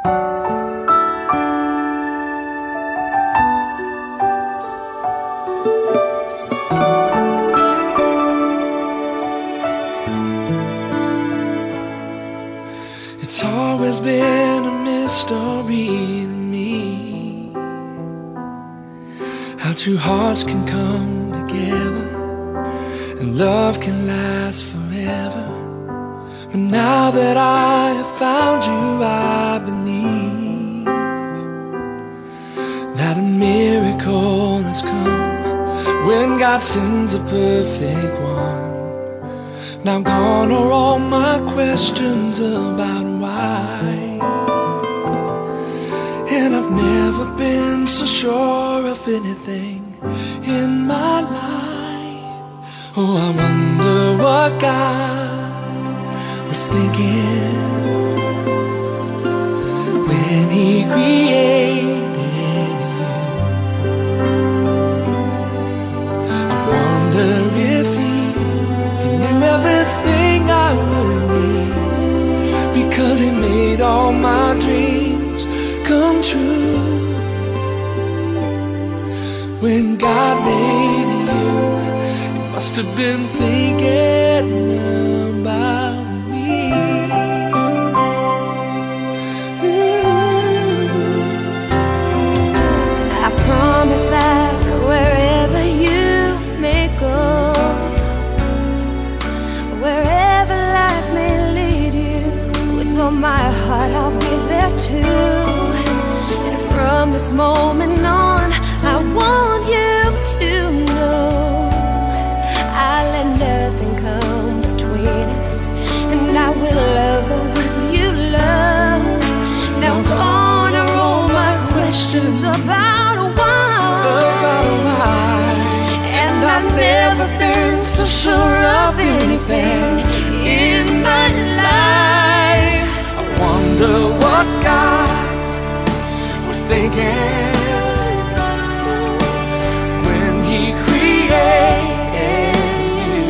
It's always been a mystery to me how two hearts can come together and love can last forever. But now that I have found you, I believe that a miracle has come when God sends a perfect one. Now gone are all my questions about why, and I've never been so sure of anything in my life. Oh, I wonder what God was thinking when He created you. I wonder if He knew everything I would need, because He made all my dreams come true. When God made you, He must have been thinking about me. I promise that wherever you may go, wherever life may lead you, with all my heart I'll be there too. And from this moment on, I want you to know I let nothing come between us, and I will love the ones you love. Now gone are all my questions about why, and I've never been so sure of anything in my life. I wonder what God was thinking when He created you.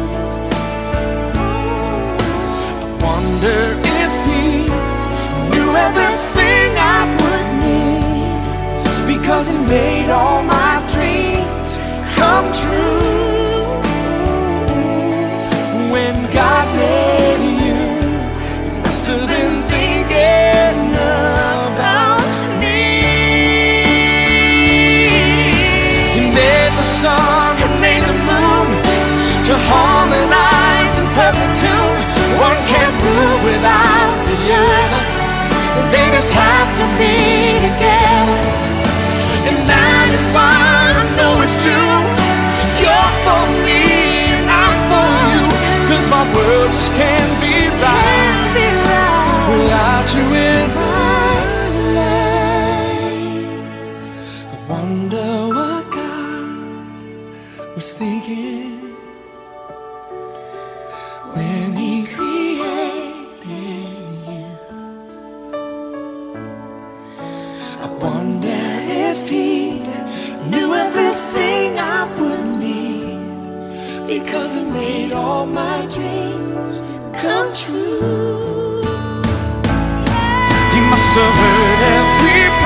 I wonder if He knew everything I would need, because He made all my dreams come true. When God made you, He must have been thinking about me. He made the sun and made the moon to harmonize in perfect tune. One can't move without the other, they just have to be together. And that is why I know it's true. You're for me and I'm for you, 'cause my world just can't be right without you in my life. I wonder what God was thinking when He created you. I wonder if He knew everything I would need, because He made all my dreams come true. He must have heard every